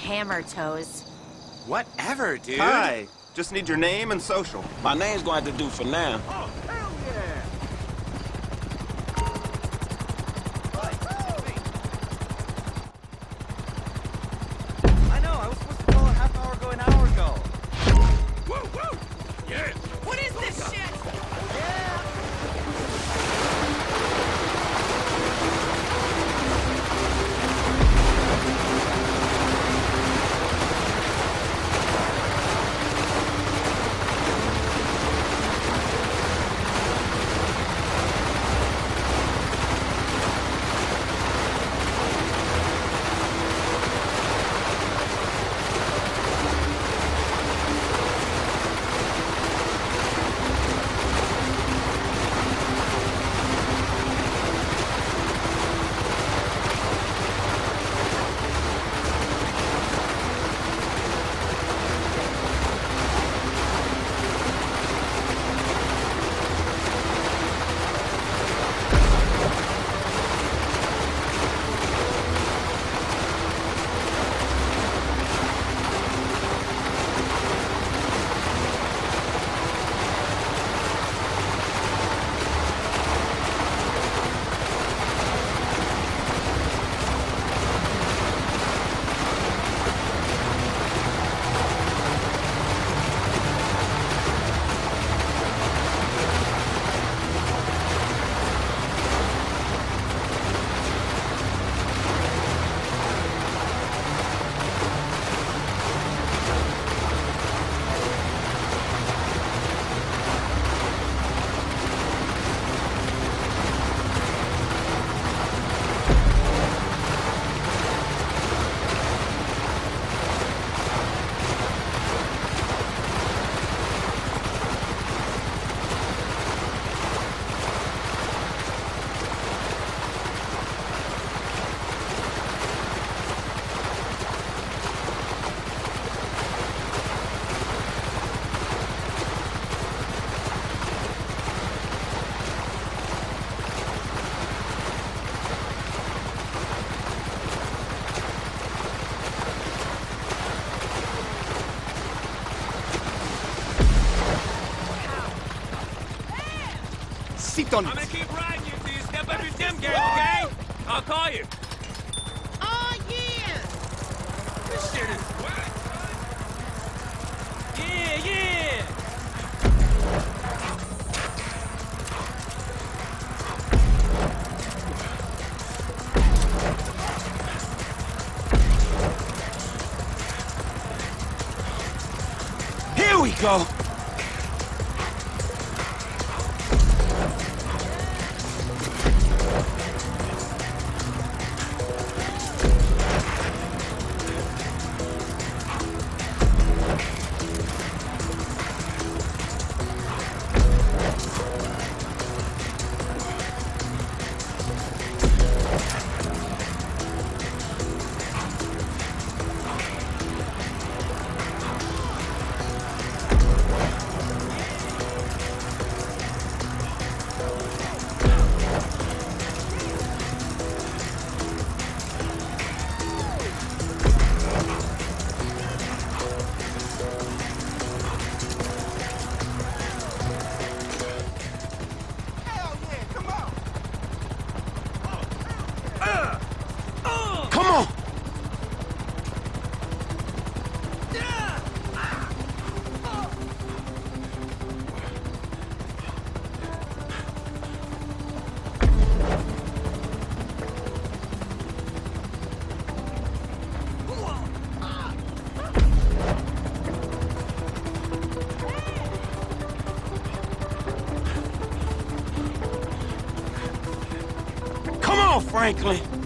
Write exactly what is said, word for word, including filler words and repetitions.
hammer toes. Whatever, dude. Hi. Just need your name and social. My name's going to have to do for now. Oh, hell yeah! I know, I was supposed to call a half hour ago, an hour ago. Woo, woo! Yeah! What is this shit? Yeah! I'm gonna keep riding you till you step up your gym game, okay? I'll call you. Oh, yeah! This shit is wet. Yeah, yeah! Here we go. Come on! Come on, Franklin!